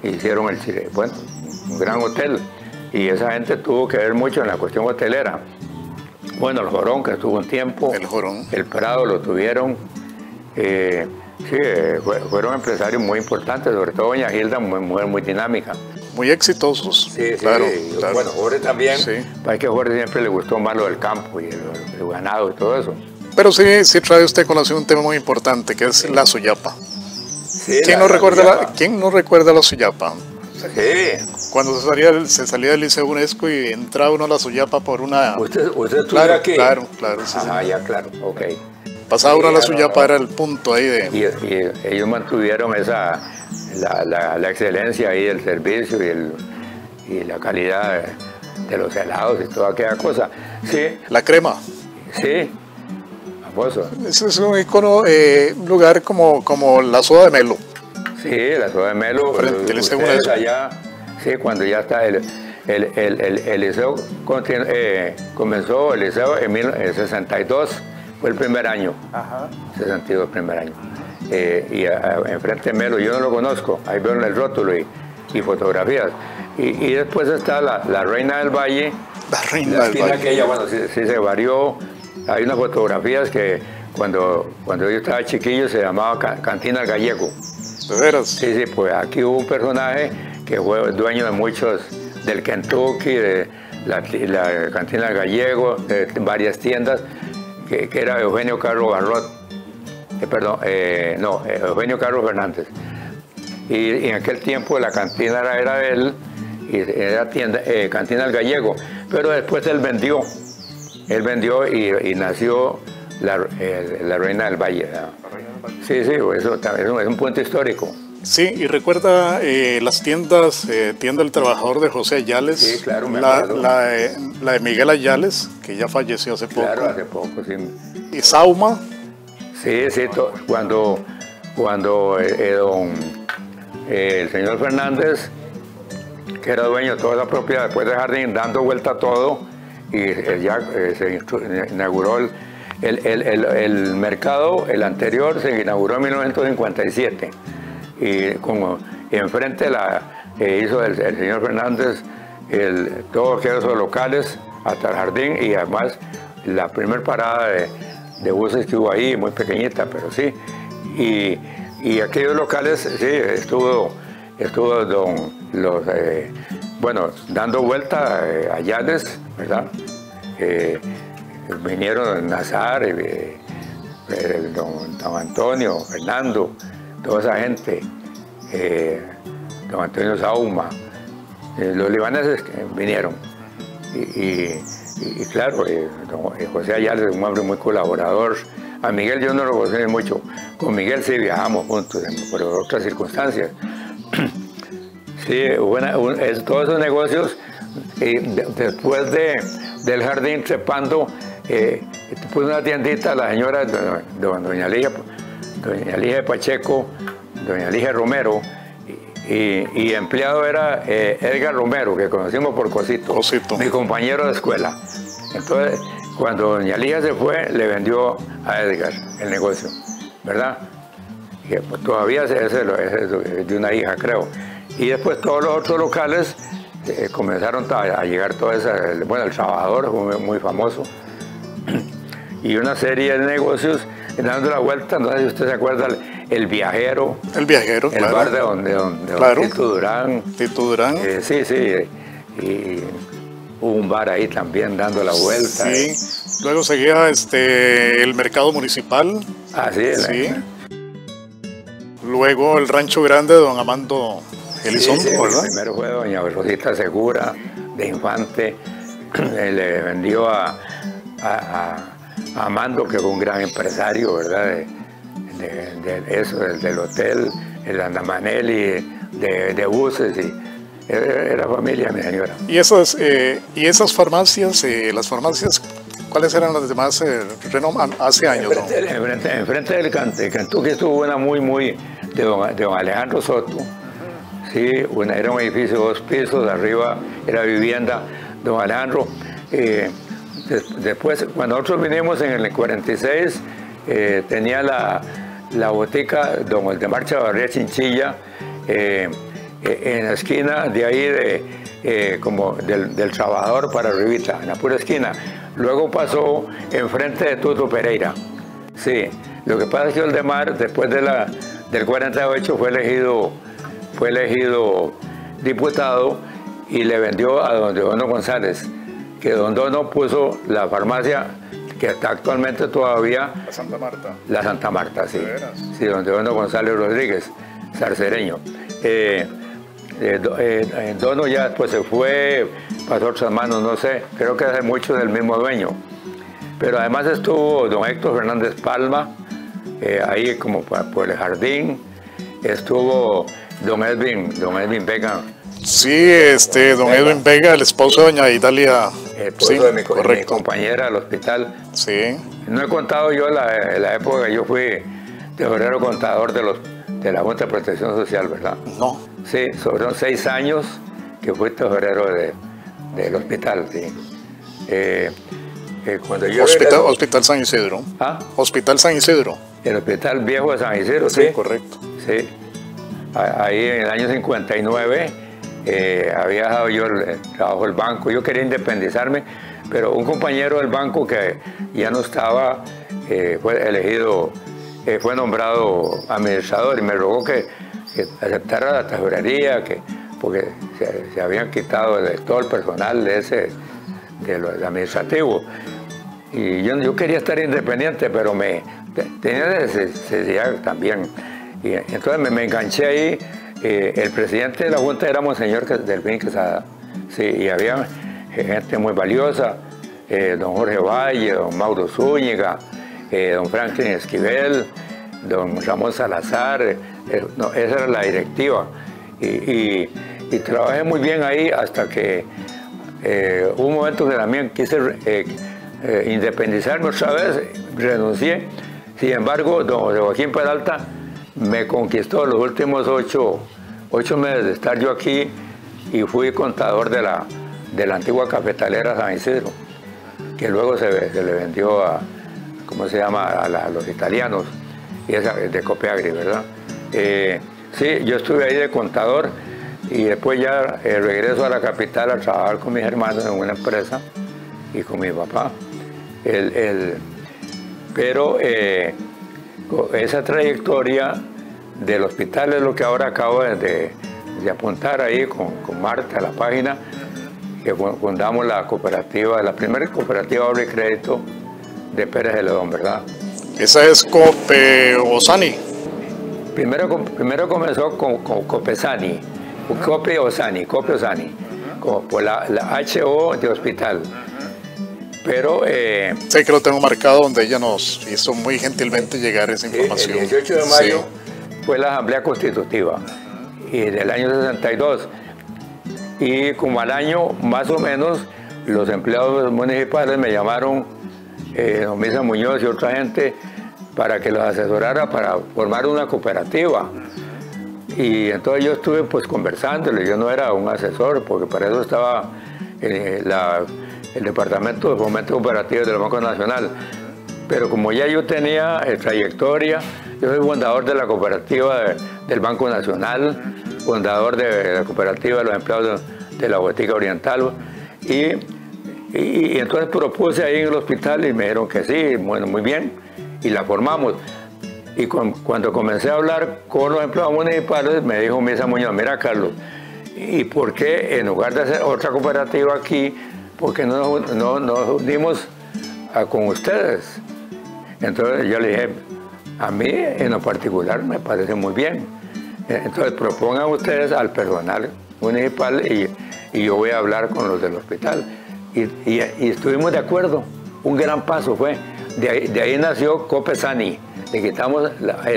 hicieron bueno, un gran hotel, y esa gente tuvo que ver mucho en la cuestión hotelera. Bueno, el Jorón, que estuvo un tiempo. El Jorón. El Prado lo tuvieron. Sí, fueron empresarios muy importantes, sobre todo doña Gilda, mujer muy dinámica. Muy exitosos. Sí, claro, sí. claro. Bueno, Jorge también. Sí. Para que a Jorge siempre le gustó más lo del campo y el ganado y todo eso. Pero sí trae usted a colación un tema muy importante, que es la suyapa. Sí, ¿Quién no recuerda la suyapa? Sí. Cuando se salía del Liceo UNESCO y entraba uno a la suyapa por una... ¿Usted estuvo Claro, aquí? claro, sí. Ah, ya, claro, ok. Pasaba uno a la suyapa, era el punto ahí de... Y ellos mantuvieron la excelencia ahí del servicio y la calidad de los helados y toda aquella cosa. Sí. La crema. Sí. Famoso. Ese es un icono, un lugar como la soda de Melo. Sí, la soda de Melo. Ustedes allá, sí, cuando ya está el liceo comenzó el liceo en 1962, fue el primer año. Ajá. 62, primer año. Y enfrente de Melo, yo no lo conozco, ahí veo el rótulo y fotografías. Y después está la Reina del Valle. La Reina del Valle. Aquella, bueno, sí se varió. Hay unas fotografías que cuando yo estaba chiquillo se llamaba Cantina del Gallego. ¿De veras? Sí, pues aquí hubo un personaje que fue dueño de muchos, del Kentucky, de la Cantina del Gallego, de varias tiendas, que era Eugenio Carlos Garrot. Eugenio Carlos Fernández. Y en aquel tiempo la cantina era de él, y era Cantina del Gallego, pero después él vendió y nació la Reina del Valle. Sí, eso es un puente histórico. Sí, y recuerda las tiendas, tienda del trabajador de José Ayales, sí, claro, la de Miguel Ayales, que ya falleció hace poco. Claro, hace poco, sí. Y Sauma. Sí, cuando el señor Fernández, que era dueño de toda la propiedad, después de Jardín, dando vuelta a todo, y ya se inauguró el mercado, el anterior se inauguró en 1957, y como enfrente hizo el señor Fernández todos aquellos locales hasta el Jardín, y además la primera parada de buses que hubo ahí, muy pequeñita, pero sí, y aquellos locales, sí, estuvo dando vuelta a Ayales, ¿verdad? Vinieron Nazar, don Antonio, Fernando, toda esa gente, don Antonio Sauma, los libaneses vinieron. Y claro, José Ayala es un hombre muy colaborador. A Miguel yo no lo conocí mucho. Con Miguel sí viajamos juntos, por otras circunstancias. Sí, todos esos negocios, después del Jardín trepando, puso una tiendita la señora doña Ligia Pacheco, doña Ligia Romero, y empleado era Edgar Romero, que conocimos por Cosito, mi compañero de escuela. Entonces, cuando doña Ligia se fue, le vendió a Edgar el negocio, ¿verdad? Que pues, todavía es de una hija, creo. Y después todos los otros locales comenzaron a llegar todas esas, bueno, el Trabajador fue muy famoso, y una serie de negocios dando la vuelta. No sé si usted se acuerda, el Viajero. El Viajero, el bar de donde claro. Tito Durán. Tito Durán. Sí, y hubo un bar ahí también dando la vuelta. Sí, luego seguía el mercado municipal. Ah, sí. Sí. Luego el Rancho Grande de don Amando Elizondo, sí, ¿verdad? Primero fue doña Rosita Segura, de Infante, le vendió a Amando, que fue un gran empresario, ¿verdad? Del hotel, el Andamanelli, de buses, y era familia, mi señora. ¿Y esas farmacias, cuáles eran las demás hace años? Enfrente del Kentucky estuvo una muy de don Alejandro Soto. Sí, era un edificio de 2 pisos, arriba era vivienda, don Alejandro. Después, cuando nosotros vinimos en el 46, tenía la botica don Waldemar Chavarría Chinchilla, en la esquina de ahí, como del Trabajador para arribita, en la pura esquina. Luego pasó enfrente de Tuto Pereira. Sí, lo que pasa es que Oldemar, después del 48, fue elegido diputado y le vendió a don Dono González, que don Dono puso la farmacia que está actualmente todavía... La Santa Marta. La Santa Marta, sí. ¿De veras? Sí, don Dono González Rodríguez, zarcereño. Dono ya después se fue, pasó a otras manos, no sé, creo que hace mucho del mismo dueño. Pero además estuvo don Héctor Fernández Palma, ahí como por el jardín, estuvo don Edwin Vega. Sí, don Edwin Vega, el esposo de doña Idalia. El esposo sí, de mi compañera del hospital. Sí. No he contado yo la época que yo fui tesorero contador de la Junta de Protección Social, ¿verdad? No. Sí, fueron 6 años que fui tesorero del hospital, sí. Cuando yo Hospital San Isidro. ¿Ah? Hospital San Isidro. El Hospital Viejo de San Isidro, Sí, sí. correcto. Sí. Ahí en el año 59 había dejado yo el trabajo del banco. Yo quería independizarme, pero un compañero del banco que ya no estaba fue nombrado administrador y me rogó que aceptara la tesorería, porque se habían quitado de todo el personal del administrativo. Y yo quería estar independiente, pero tenía necesidad también. Y entonces me enganché ahí. El presidente de la Junta era Monseñor Delfín Quesada. Sí, y había gente muy valiosa, don Jorge Valle, don Mauro Zúñiga, don Franklin Esquivel, don Ramón Salazar. Esa era la directiva. Y trabajé muy bien ahí hasta que hubo un momento que también quise independizarme otra vez, renuncié. Sin embargo, don José Joaquín Peralta me conquistó los últimos 8 meses de estar yo aquí y fui contador de la antigua cafetalera San Isidro, que luego se le vendió a, ¿cómo se llama?, a los italianos, y esa de Copiagri, ¿verdad? Sí, yo estuve ahí de contador y después ya regreso a la capital a trabajar con mis hermanos en una empresa y con mi papá. Pero esa trayectoria del hospital es lo que ahora acabo de apuntar ahí con Marta, la página, que fundamos la cooperativa, la primera cooperativa de ahorro y crédito de Pérez de Ledón, ¿verdad? Esa es Cope Osani. Primero comenzó con Copesani, Cope Osani, por la HO de hospital. Pero... sé que lo tengo marcado donde ella nos hizo muy gentilmente llegar esa información. El 18 de mayo fue la Asamblea Constitutiva y del año 62. Y como al año, más o menos, los empleados municipales me llamaron, don Misa Muñoz y otra gente, para que los asesorara para formar una cooperativa. Y entonces yo estuve pues conversándole. Yo no era un asesor, porque para eso estaba el Departamento de Fomento Cooperativo del Banco Nacional. Pero como ya yo tenía trayectoria, yo soy fundador de la cooperativa del Banco Nacional, fundador de la cooperativa de los empleados de la Botica Oriental, y entonces propuse ahí en el hospital y me dijeron que sí, bueno, muy bien, y la formamos. Y cuando comencé a hablar con los empleados municipales, me dijo Misa Muñoz, mira Carlos, ¿y por qué en lugar de hacer otra cooperativa aquí, por qué no nos unimos con ustedes? Entonces yo le dije, a mí en lo particular me parece muy bien. Entonces propongan ustedes al personal municipal y yo voy a hablar con los del hospital. Y estuvimos de acuerdo. Un gran paso fue. De ahí nació Copesani. Le quitamos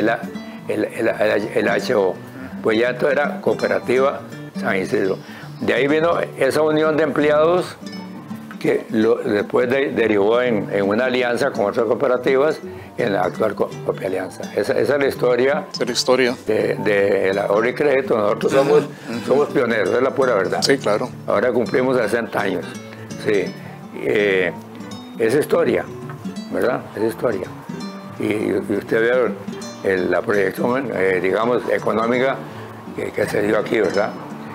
el HO. Pues ya esto era Cooperativa San Isidro. De ahí vino esa unión de empleados que después derivó en una alianza con otras cooperativas en la actual Copialianza. Esa es la historia, de la ahorro y crédito. Nosotros somos pioneros, es la pura verdad. Sí, claro. Ahora cumplimos 60 años. Sí. Es historia, ¿verdad? Es historia. Y usted ve la proyección, digamos, económica que se dio aquí, ¿verdad?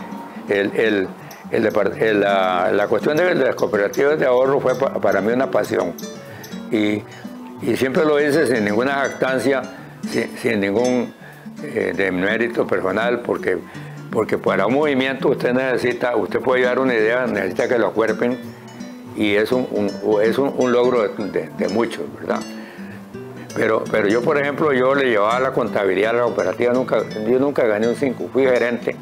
La cuestión de las cooperativas de ahorro fue para mí una pasión. Y siempre lo hice sin ninguna jactancia, sin ningún demérito personal, porque para un movimiento usted puede llevar una idea, necesita que lo acuerpen, y es un logro de muchos, ¿verdad? Pero yo, por ejemplo, yo le llevaba la contabilidad a la cooperativa, yo nunca gané un 5, fui gerente.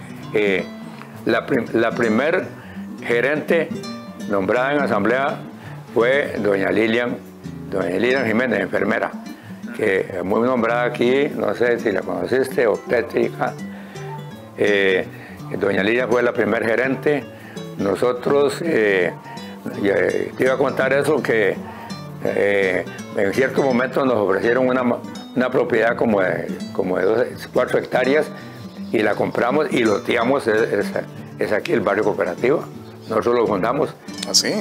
La primer gerente nombrada en asamblea fue doña Lilian Jiménez, enfermera, que es muy nombrada aquí, no sé si la conociste, obstétrica. Doña Lilian fue la primer gerente. Nosotros, te iba a contar eso, que en cierto momento nos ofrecieron una propiedad como de 4 hectáreas, y la compramos y loteamos. Es aquí el barrio Cooperativo. Nosotros lo fundamos. ¿Así?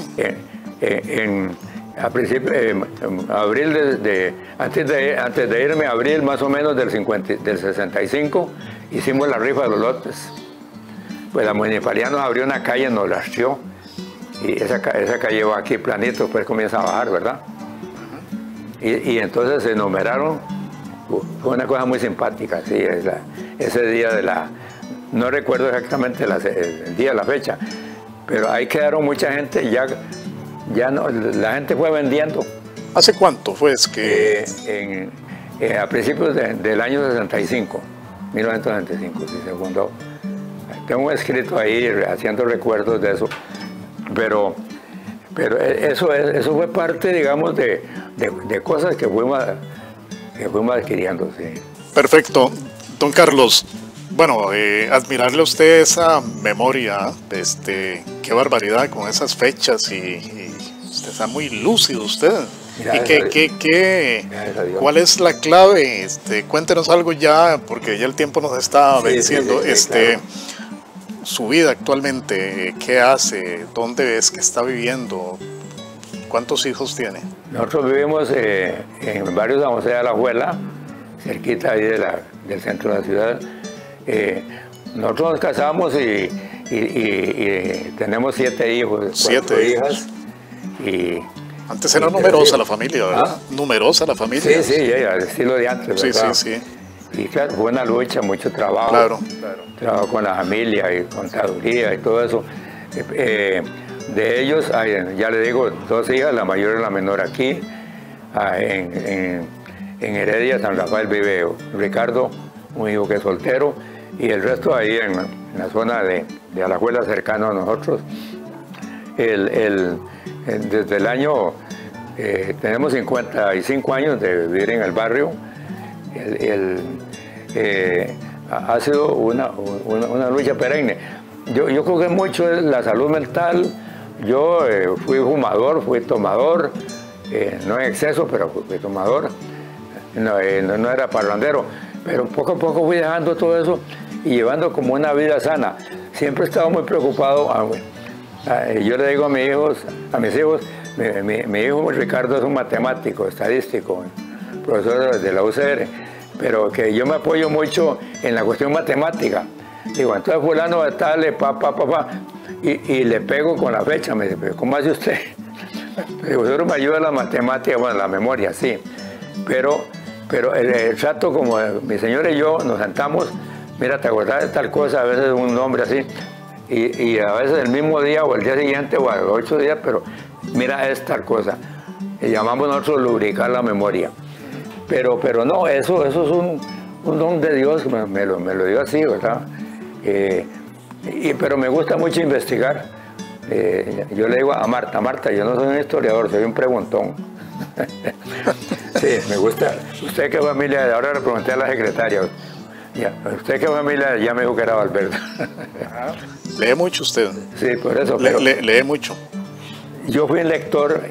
A principio, abril antes de irme, abril más o menos del 65, hicimos la rifa de los lotes. Pues la municipalidad nos abrió una calle, nos rastreó, y esa calle va aquí planito, después comienza a bajar, ¿verdad? Y entonces se numeraron. Fue una cosa muy simpática, sí, ese día no recuerdo exactamente el día, la fecha, pero ahí quedaron mucha gente, ya no, la gente fue vendiendo. ¿Hace cuánto fue que...? A principios del año 65, 1965, sí, se fundó. Tengo escrito ahí, haciendo recuerdos de eso, pero eso fue parte, digamos, de cosas que fuimos adquiriendo, sí. Perfecto. Don Carlos, bueno, admirarle a usted esa memoria, qué barbaridad con esas fechas, y usted está muy lúcido usted. ¿Y cuál es la clave? Cuéntenos algo ya, porque ya el tiempo nos está venciendo. Sí, claro. Su vida actualmente, ¿qué hace? ¿Dónde es que está viviendo? ¿Cuántos hijos tiene? Nosotros vivimos en el barrio San José de la Alajuela, cerquita ahí del centro de la ciudad. Nosotros nos casamos y tenemos 7 hijos, 4 hijas. Antes era numerosa la familia, ¿verdad? Numerosa la familia. Sí, el estilo de antes, ¿verdad? Sí. Y claro, fue una lucha, mucho trabajo. Claro. Trabajo con la familia y contaduría y todo eso. De ellos, ya le digo, 2 hijas, la mayor y la menor aquí. En Heredia, San Rafael, vive Ricardo, un hijo que es soltero, y el resto ahí en la zona de Alajuela, cercano a nosotros. Desde el año, tenemos 55 años de vivir en el barrio. Ha sido una lucha perenne. Yo creo que mucho es la salud mental. Yo fui fumador, fui tomador, no en exceso, pero fui tomador. No era parrandero, pero poco a poco fui dejando todo eso y llevando como una vida sana. Siempre he estado muy preocupado. Yo le digo a mis hijos, mi hijo Ricardo es un matemático, estadístico, profesor de la UCR, pero que yo me apoyo mucho en la cuestión matemática. Digo, entonces fulano de tal, y le pego con la fecha. Me dice, ¿cómo hace usted? Digo, solo me ayuda la matemática, bueno, la memoria, sí. Pero el trato, como mi señora y yo nos sentamos, mira, ¿te acordás de tal cosa? A veces un nombre así, y a veces el mismo día o el día siguiente o a los 8 días, pero mira, es tal cosa. Y llamamos nosotros lubricar la memoria. Pero no, eso es un don de Dios, me lo dio así, ¿verdad? Pero me gusta mucho investigar. Yo le digo a Marta, yo no soy un historiador, soy un preguntón. Sí, me gusta. ¿Usted qué familia? Ahora le pregunté a la secretaria. ¿Usted qué familia? Ya me dijo que era Valverde. ¿Lee mucho usted? Sí, por eso. Lee mucho. Yo fui un lector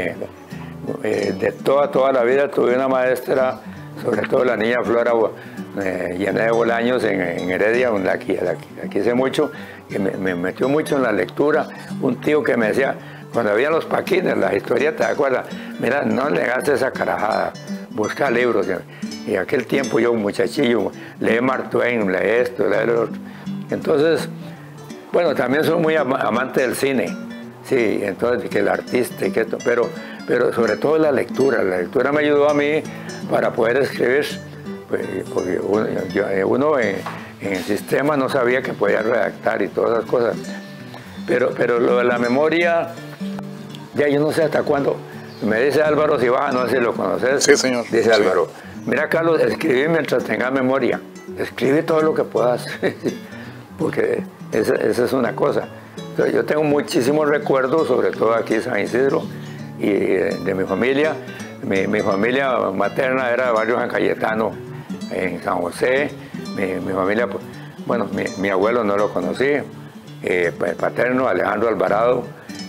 de toda la vida. Tuve una maestra, sobre todo la niña Flora llena de Bolaños en Heredia, donde aquí hice mucho, y me metió mucho en la lectura. Un tío que me decía, cuando había los paquines, las historietas, ¿te acuerdas? Mira, no le hagas esa carajada, busca libros. Y aquel tiempo yo, muchachillo, leí Mark Twain, leí esto, leí lo otro. Entonces, bueno, también soy muy amante del cine. Sí, entonces que el artista y que esto, pero sobre todo la lectura me ayudó a mí para poder escribir, pues, porque uno en el sistema no sabía que podía redactar y todas esas cosas, pero lo de la memoria, ya yo no sé hasta cuándo, me dice Álvaro Cibaja, no sé si lo conoces. Sí, señor. Dice sí. Álvaro, mira Carlos, escribí mientras tengas memoria, escribe todo lo que puedas, porque esa es una cosa. Entonces, yo tengo muchísimos recuerdos, sobre todo aquí en San Isidro, y de mi familia. Mi familia materna era de barrio San Cayetano, en San José. Mi familia, bueno, mi abuelo no lo conocí, paterno, Alejandro Alvarado.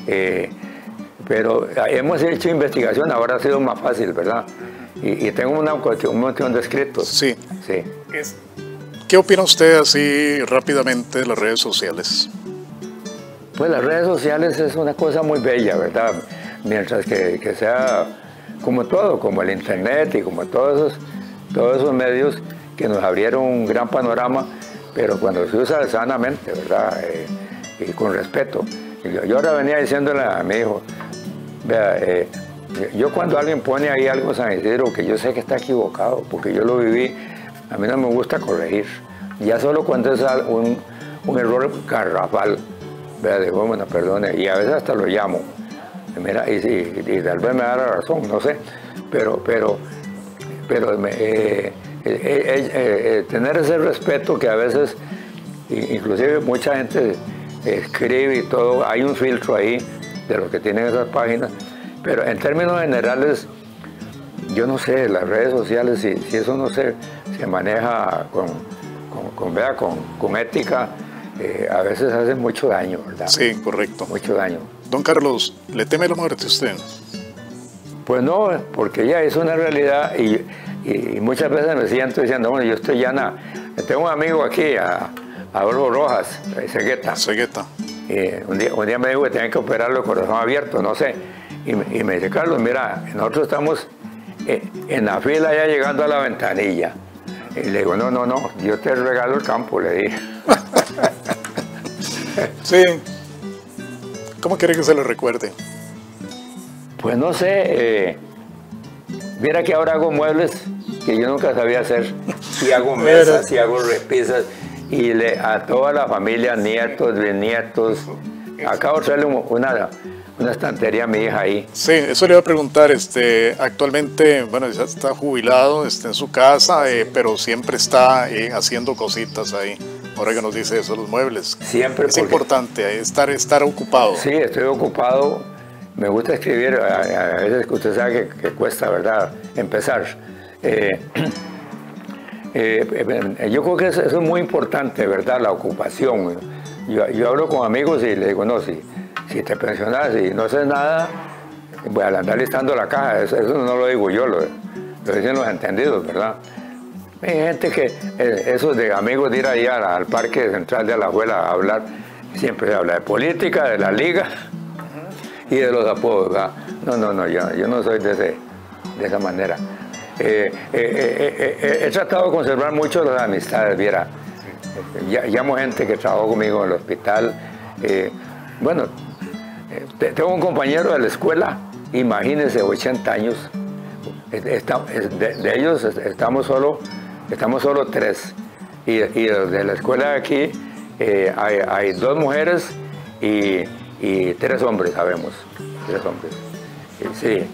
Pero hemos hecho investigación, ahora ha sido más fácil, ¿verdad? Y tengo un montón de escritos. Sí. Sí. ¿Qué opina usted así rápidamente de las redes sociales? Pues las redes sociales es una cosa muy bella, ¿verdad? Mientras que sea como todo, como el internet y como todos esos medios que nos abrieron un gran panorama, pero cuando se usa sanamente, ¿verdad? Y con respeto. Yo ahora venía diciéndole a mi hijo, vea, yo cuando alguien pone ahí algo San Isidro que yo sé que está equivocado, porque yo lo viví, a mí no me gusta corregir. Ya solo cuando es un error garrafal, vea, digo, bueno, perdone, y a veces hasta lo llamo. Mira, y tal vez me da la razón, no sé, pero tener ese respeto que a veces, inclusive mucha gente escribe y todo, hay un filtro ahí de lo que tienen esas páginas, pero en términos generales, yo no sé, las redes sociales, si eso no se maneja con ética, a veces hace mucho daño, ¿verdad? Sí, correcto. Mucho daño. Don Carlos, ¿le teme la muerte usted? Pues no, porque ya es una realidad y muchas veces me siento diciendo, bueno, yo estoy ya tengo un amigo aquí, a Adolfo Rojas, Cegueta. Cegueta. Un día me dijo que tenían que operarlo de corazón abierto, no sé. Y me dice, Carlos, mira, nosotros estamos en la fila ya llegando a la ventanilla. Y le digo, no, yo te regalo el campo, le dije. Sí. ¿Cómo quiere que se le recuerde? Pues no sé, mira que ahora hago muebles que yo nunca sabía hacer. Y hago mesas, y hago repisas, y a toda la familia, nietos, bisnietos. Acabo de traerle una estantería a mi hija ahí. Sí, eso le iba a preguntar, actualmente, bueno, ya está jubilado, está en su casa, pero siempre está haciendo cositas ahí. Ahora que nos dice eso, los muebles. Siempre. Es importante estar ocupado. Sí, estoy ocupado. Me gusta escribir, a veces que usted sabe que cuesta, ¿verdad?, empezar. Yo creo que eso es muy importante, ¿verdad?, la ocupación. Yo hablo con amigos y les digo, no, si te pensionas y no haces nada, voy a andar listando la caja. Eso no lo digo yo, lo dicen los entendidos, ¿verdad? Hay gente que, esos de amigos de ir ahí al Parque Central de Alajuela a hablar, siempre se habla de política, de la liga y de los apodos, ¿verdad? No, yo no soy de esa manera. He tratado de conservar mucho las amistades, viera. Llamo gente que trabajó conmigo en el hospital. Bueno, tengo un compañero de la escuela, imagínense, 80 años. De ellos estamos solo 3. Y de la escuela de aquí hay 2 mujeres y 3 hombres, sabemos. 3 hombres. Sí.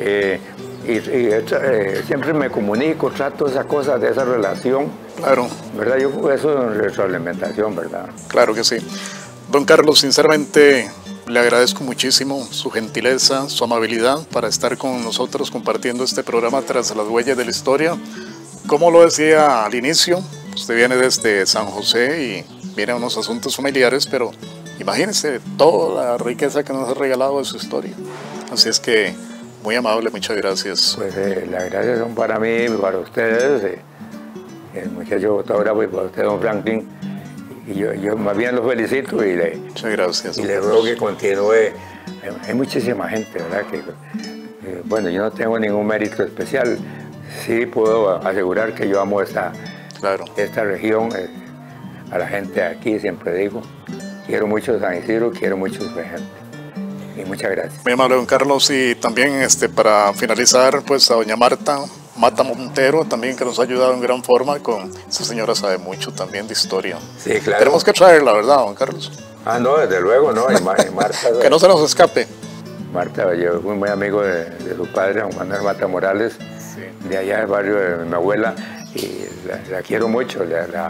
Siempre me comunico, trato esas cosas, de esa relación. Claro. ¿Verdad? Yo creo que eso es retroalimentación, ¿verdad? Claro que sí. Don Carlos, sinceramente le agradezco muchísimo su gentileza, su amabilidad para estar con nosotros compartiendo este programa Tras las Huellas de la Historia. Como lo decía al inicio, usted viene desde San José y viene a unos asuntos familiares, pero imagínese toda la riqueza que nos ha regalado de su historia. Así es que, muy amable, muchas gracias. Pues las gracias son para mí, para ustedes, el muchacho fotógrafo y para usted, don Franklin. Y yo más bien los felicito y muchas gracias. Y le ruego que continúe. Hay muchísima gente, ¿verdad? Bueno, yo no tengo ningún mérito especial. sí puedo asegurar que yo amo esta región, a la gente de aquí, siempre digo. Quiero mucho San Isidro, quiero mucho su gente. Y muchas gracias. Muy amable, don Carlos. Y también para finalizar, pues a doña Marta Montero, también, que nos ha ayudado en gran forma. Esa señora sabe mucho también de historia. Sí, claro. Tenemos que traerla, ¿verdad, don Carlos? Ah, no, desde luego, ¿no? Y Marta, que no se nos escape. Marta, yo fui muy amigo de su padre, Juan Manuel Mata Morales, de allá del barrio de mi abuela, y la quiero mucho.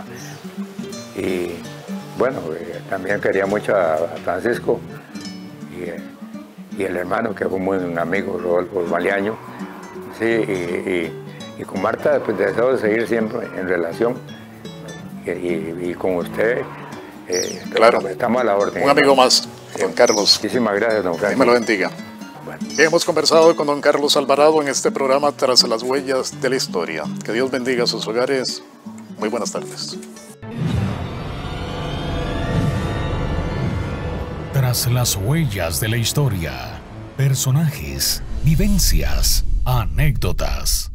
Y bueno, también quería mucho a Francisco y el hermano, que fue un amigo, Rodolfo Maliaño. Sí, y con Marta, pues deseo seguir siempre en relación, y con usted, claro, estamos a la orden. Un amigo más, don Carlos. Muchísimas gracias, don Carlos. Dios me lo bendiga. Bueno. Hemos conversado con don Carlos Alvarado en este programa Tras las Huellas de la Historia. Que Dios bendiga sus hogares. Muy buenas tardes. Tras las huellas de la historia. Personajes, vivencias, anécdotas.